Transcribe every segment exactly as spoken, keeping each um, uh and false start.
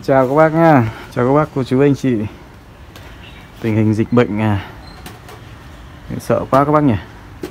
Chào các bác nha, chào các bác cô chú anh chị. Tình hình dịch bệnh à, sợ quá các bác nhỉ.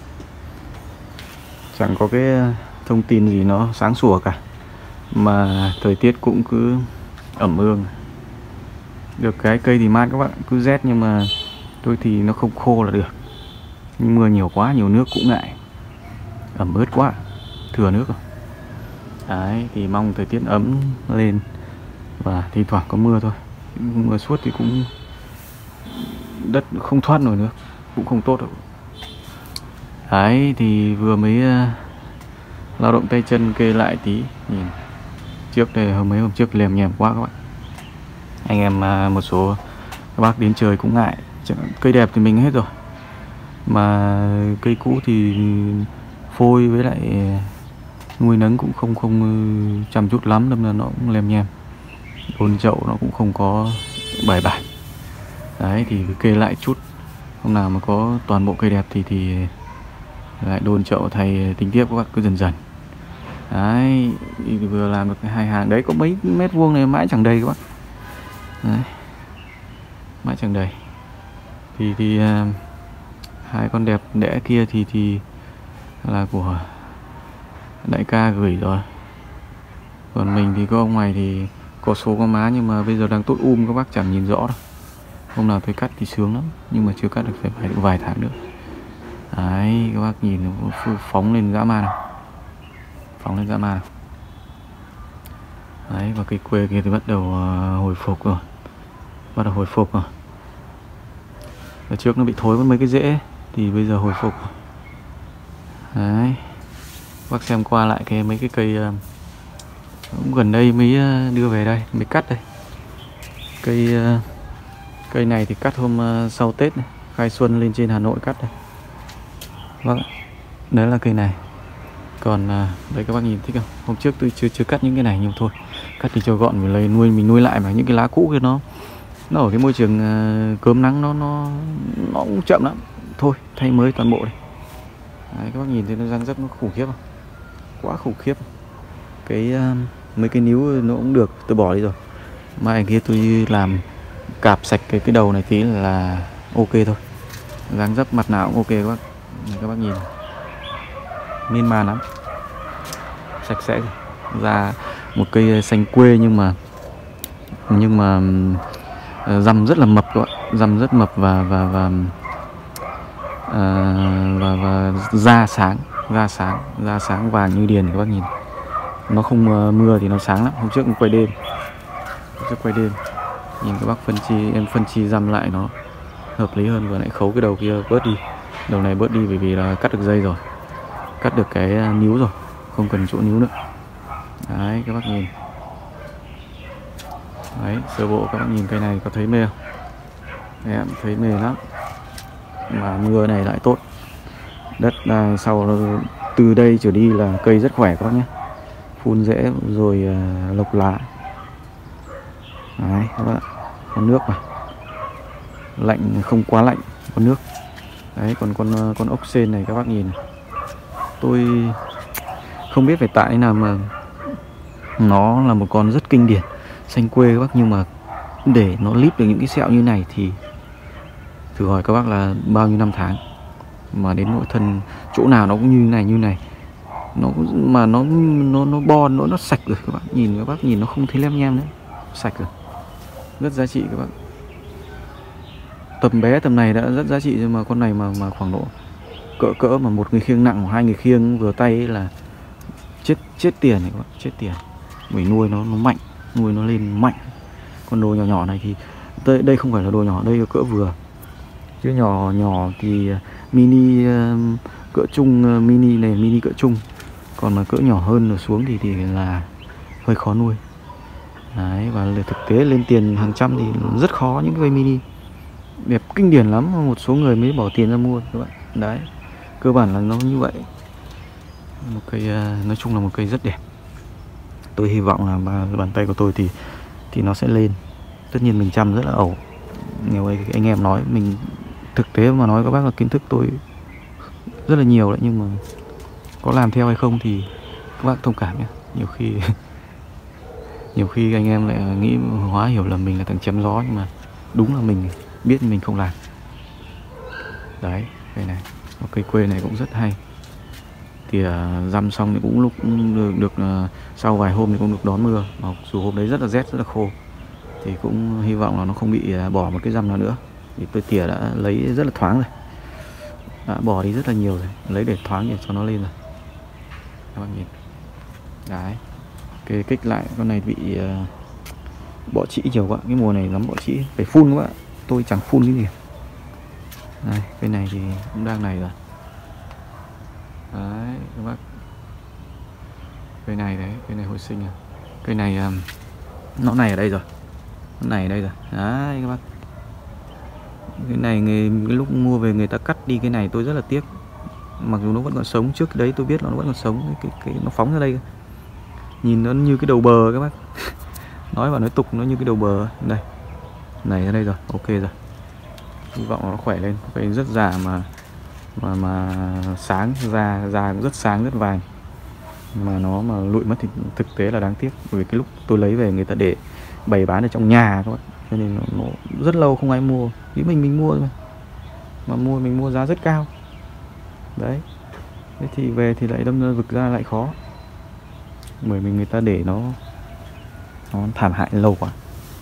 Chẳng có cái thông tin gì nó sáng sủa cả, mà thời tiết cũng cứ ẩm ương. Được cái cây thì mát các bạn, cứ rét nhưng mà đôi thì nó không khô là được. Nhưng mưa nhiều quá, nhiều nước cũng ngại, ẩm ướt quá, thừa nước rồi. Đấy, thì mong thời tiết ấm lên và thi thoảng có mưa thôi. Mưa suốt thì cũng đất không thoát nổi nước, cũng không tốt đâu. Đấy, thì vừa mới uh, lao động tay chân kê lại tí. Nhìn trước đây hôm mấy hôm trước lèm nhèm quá các bạn. Anh em uh, một số các bác đến chơi cũng ngại. Cây đẹp thì mình hết rồi, mà cây cũ thì phôi với lại nuôi nấng cũng không không chăm chút lắm, đâm là nó cũng lèm nhèm. Đôn chậu nó cũng không có bài bản. Đấy, thì cứ kê lại chút. Hôm nào mà có toàn bộ cây đẹp thì thì lại đôn chậu thay tính tiếp các bác, cứ dần dần. Đấy, vừa làm được hai hàng đấy, có mấy mét vuông này mãi chẳng đầy các bác. Đấy, mãi chẳng đầy. Thì thì uh, hai con đẹp đẽ kia thì thì là của đại ca gửi rồi. Còn mình thì có ông này thì có số có má, nhưng mà bây giờ đang tốt um các bác chẳng nhìn rõ đâu. Hôm nào tôi cắt thì sướng lắm, nhưng mà chưa cắt được, phải phải được vài tháng nữa. Đấy, các bác nhìn nó phóng lên dã man nào. Phóng lên dã man nào. Đấy, và cây quê kia thì bắt đầu uh, hồi phục rồi. Bắt đầu hồi phục rồi. Ở trước nó bị thối mất mấy cái rễ, thì bây giờ hồi phục rồi. Đấy, bác xem qua lại cái mấy cái cây uh, cũng gần đây mới uh, đưa về đây, mới cắt đây. Cây uh, cây này thì cắt hôm uh, sau Tết này, khai xuân lên trên Hà Nội cắt đây. Vâng, đấy là cây này. Còn uh, đấy các bác nhìn thích không? Hôm trước tôi chưa chưa cắt những cái này, nhưng thôi cắt thì cho gọn, mình lấy nuôi mình nuôi lại mà những cái lá cũ kia nó nó ở cái môi trường uh, cớm nắng nó nó nó cũng chậm lắm. Thôi thay mới toàn bộ đây. Đấy, các bác nhìn thấy nó răng rấp nó khủng khiếp không? Quá khủng khiếp. Cái uh, mấy cái níu nó cũng được, tôi bỏ đi rồi. Mai kia tôi làm cạp sạch cái cái đầu này tí là ok thôi. Răng rấp mặt nào cũng ok các bác. Các bác nhìn miên man lắm, sạch sẽ ra một cây xanh quê, nhưng mà nhưng mà răm rất là mập các bạn, răm rất mập và và và à, và, và da sáng, da sáng, da sáng vàng như điền. Các bác nhìn nó không mưa thì nó sáng lắm. Hôm trước cũng quay đêm, hôm trước quay đêm nhìn các bác phân chi, em phân chi răm lại nó hợp lý hơn. Vừa nãy khấu cái đầu kia bớt đi, đầu này bớt đi bởi vì là cắt được dây rồi, cắt được cái níu rồi, không cần chỗ níu nữa. Đấy, các bác nhìn. Đấy, sơ bộ các bác nhìn cây này có thấy mê không? Em thấy mê lắm. Mà mưa này lại tốt. Đất à, sau từ đây trở đi là cây rất khỏe các bác nhé. Phun rễ rồi à, lộc lá. Đấy các bác, có nước mà. Lạnh không quá lạnh, có nước. Đấy, còn con con ốc sên này các bác nhìn. Tôi không biết phải tại nào mà nó là một con rất kinh điển, xanh quê các bác, nhưng mà để nó líp được những cái sẹo như này thì thử hỏi các bác là bao nhiêu năm tháng mà đến nội thân chỗ nào nó cũng như này như này. Nó mà nó nó nó bon, nó nó sạch rồi các bác nhìn, các bác nhìn nó không thấy lem nhem nữa, sạch rồi, rất giá trị các bác. Tầm bé tầm này đã rất giá trị, nhưng mà con này mà mà khoảng độ cỡ cỡ mà một người khiêng nặng hoặc hai người khiêng vừa tay ấy là chết chết tiền này các bác, chết tiền. Mình nuôi nó nó mạnh, nuôi nó lên mạnh. Con đồ nhỏ nhỏ này thì đây, đây không phải là đồ nhỏ, đây là cỡ vừa. Chứ nhỏ nhỏ thì mini cỡ trung, mini này mini cỡ trung. Còn mà cỡ nhỏ hơn rồi xuống thì thì là hơi khó nuôi. Đấy, và thực tế lên tiền hàng trăm thì rất khó. Những cây mini đẹp kinh điển lắm, một số người mới bỏ tiền ra mua các bạn. Đấy, cơ bản là nó như vậy. Một cây nói chung là một cây rất đẹp. Tôi hy vọng là bàn tay của tôi thì thì nó sẽ lên. Tất nhiên mình chăm rất là ẩu. Nhiều anh em nói mình thực tế mà nói các bác là kiến thức tôi rất là nhiều đấy, nhưng mà có làm theo hay không thì các bác thông cảm nhé. Nhiều khi Nhiều khi anh em lại nghĩ hóa hiểu là mình là thằng chém gió, nhưng mà đúng là mình biết mình không làm. Đấy, cây này, cây quê này cũng rất hay. Thì uh, dăm xong thì cũng lúc được, được uh, sau vài hôm thì cũng được đón mưa, mặc dù hôm đấy rất là rét, rất là khô. Thì cũng hy vọng là nó không bị uh, bỏ một cái dăm nào nữa. Thì tôi tỉa đã lấy rất là thoáng rồi, đã bỏ đi rất là nhiều rồi, lấy để thoáng để cho nó lên rồi. Các bạn nhìn. Đấy, kê kích lại con này bị uh, bọ trĩ nhiều quá, cái mùa này lắm bọ trĩ, phải phun các bạn. Tôi chẳng phun cái gì. Đây, cái này thì cũng đang này rồi. Đấy các bác, cây này đấy, cây này hồi sinh à. Cây này um, nó này ở đây rồi, nó này ở đây rồi. Đấy các bác, cái này người cái lúc mua về người ta cắt đi cái này tôi rất là tiếc, mặc dù nó vẫn còn sống. Trước đấy tôi biết là nó vẫn còn sống, cái, cái nó phóng ra đây, nhìn nó như cái đầu bờ các bác. Nói vào nói tục nó như cái đầu bờ. Đây, này ở đây rồi, ok rồi. Hy vọng nó khỏe lên. Cây rất già mà mà mà sáng, da da cũng rất sáng, rất vàng, mà nó mà lụi mất thì thực tế là đáng tiếc. Bởi vì cái lúc tôi lấy về người ta để bày bán ở trong nhà các bạn, cho nên nó, nó rất lâu không ai mua. Ý mình mình mua mà mà mua mình mua giá rất cao đấy. Thế thì về thì lại đâm ra vực ra lại khó, bởi vì người ta để nó nó thảm hại lâu quá.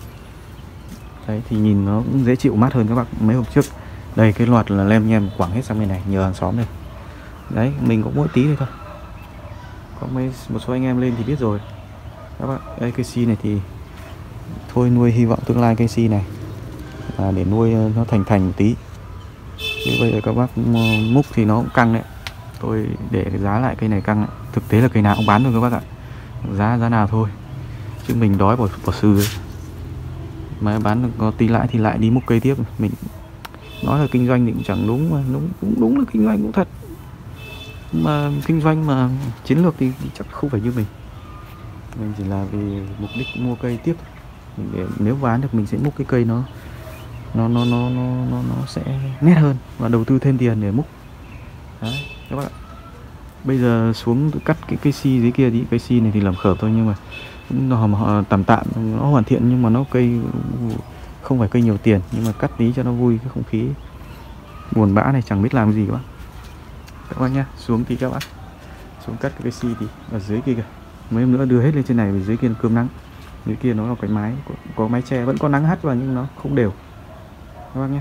Đấy thì nhìn nó cũng dễ chịu, mát hơn các bạn. Mấy hôm trước đây cái loạt là lem nhem quẳng hết sang bên này, nhờ hàng xóm này. Đấy, mình cũng mỗi tí thôi thôi. Có mấy một số anh em lên thì biết rồi các bạn. Đây cây si này thì thôi nuôi, hy vọng tương lai cây si này à, để nuôi nó thành thành một tí. Chứ bây giờ các bác múc thì nó cũng căng đấy. Tôi để cái giá lại cây này căng đấy. Thực tế là cây nào cũng bán thôi các bác ạ, giá giá nào thôi, chứ mình đói bỏ bỏ sư ấy. Mà bán được có tí lãi thì lại đi múc cây tiếp. Mình nói là kinh doanh thì cũng chẳng đúng, mà đúng cũng đúng là kinh doanh cũng thật, mà kinh doanh mà chiến lược thì chắc không phải như mình. Mình chỉ là vì mục đích mua cây tiếp. Mình để, nếu bán được mình sẽ múc cái cây nó nó nó nó nó nó, nó sẽ nét hơn và đầu tư thêm tiền để múc. Đấy các bạn. Bây giờ xuống cắt cái cây si dưới kia thì cây si này thì làm khởm thôi, nhưng mà nó tạm tạm, nó hoàn thiện, nhưng mà nó cây không phải cây nhiều tiền, nhưng mà cắt tí cho nó vui, cái không khí buồn bã này chẳng biết làm gì các bác. Các bác nhá, xuống tí các bác, xuống cắt cái cây si thì ở dưới kia kìa. Mấy hôm nữa đưa hết lên trên này, vì dưới kia cơm nắng, dưới kia nó là cái mái, có, có mái che, vẫn có nắng hắt vào nhưng nó không đều các bác nhé.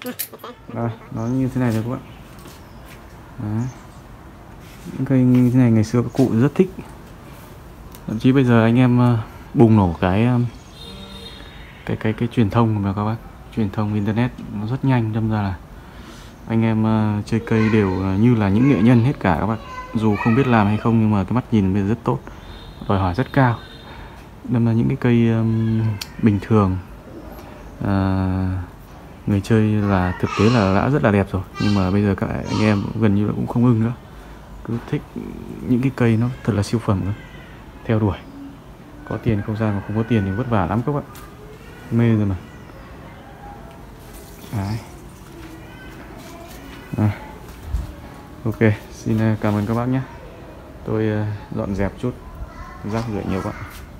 Đây, nó như thế này rồi các bạn. Đấy. Những cây như thế này ngày xưa các cụ rất thích. Thậm chí bây giờ anh em bùng nổ cái cái cái cái truyền thông mà các bác, truyền thông internet nó rất nhanh, đâm ra là anh em uh, chơi cây đều uh, như là những nghệ nhân hết cả các bạn. Dù không biết làm hay không nhưng mà cái mắt nhìn bây giờ rất tốt, đòi hỏi rất cao. Đâm ra những cái cây um, bình thường uh, người chơi là thực tế là đã rất là đẹp rồi, nhưng mà bây giờ các anh em gần như là cũng không ưng nữa, cứ thích những cái cây nó thật là siêu phẩm nữa, theo đuổi. Có tiền không sao, mà không có tiền thì vất vả lắm các bạn, mê rồi mà. Đấy. À. Ok, xin cảm ơn các bác nhé. Tôi dọn dẹp chút rác rưởi nhiều quá.